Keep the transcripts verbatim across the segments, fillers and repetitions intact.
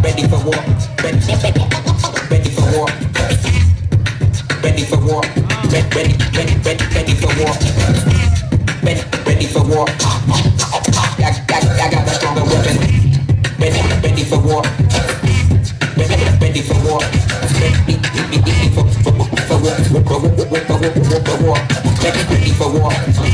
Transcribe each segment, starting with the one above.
ready for war, ready, ready for war, ready for war, ready, ready, ready, ready, ready for war, ready, ready for war. I, I, I got a stronger weapon. Ready, ready for war. Ready, ready for war. Ready, ready for for for war, for war, for war. Ready, ready for war.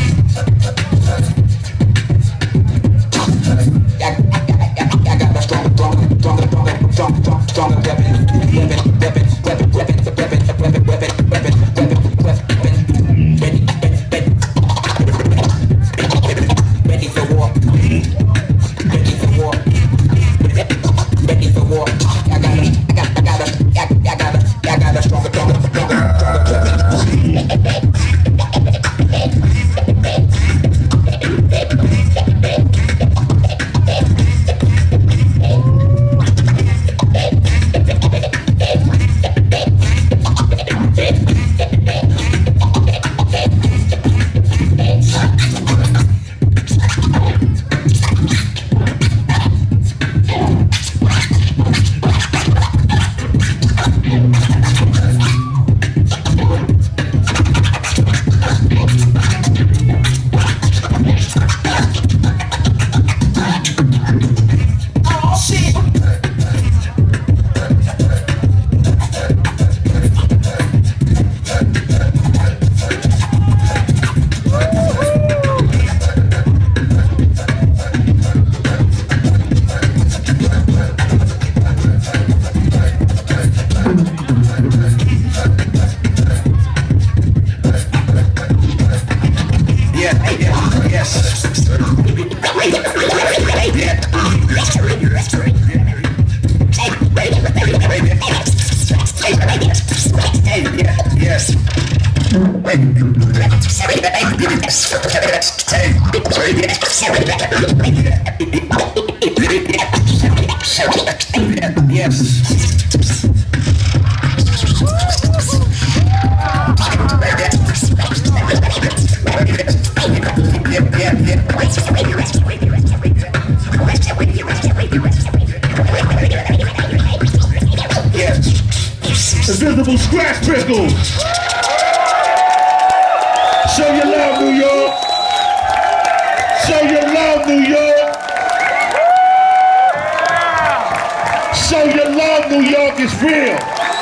I, I, I got a stronger, stronger, stronger, stronger, stronger, stronger weapon. Weapon, weapon, weapon, weapon, weapon, weapon, weapon, weapon, weapon, weapon. Ready, ready, ready. Ready for war. Ready for war. Ready for war. I got a, I got, I got a, I got a, I got a stronger, stronger, stronger, stronger weapon. Invisbl Skratch Piklz. Show your love, New York. Show your love, New York. Show your love, New York. It's real.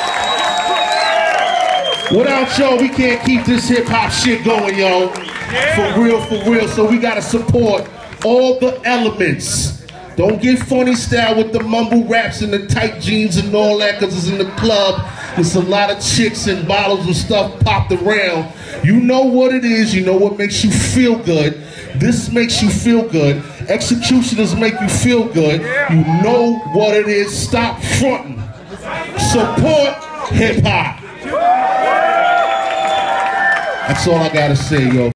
Without y'all, we can't keep this hip hop shit going, y'all. For real, for real. So we gotta support all the elements. Don't get funny style with the mumble raps and the tight jeans and all that, cause it's in the club. There's a lot of chicks and bottles and stuff popped around. You know what it is, you know what makes you feel good. This makes you feel good. Executioners make you feel good. You know what it is. Stop fronting. Support hip hop. That's all I gotta say, yo.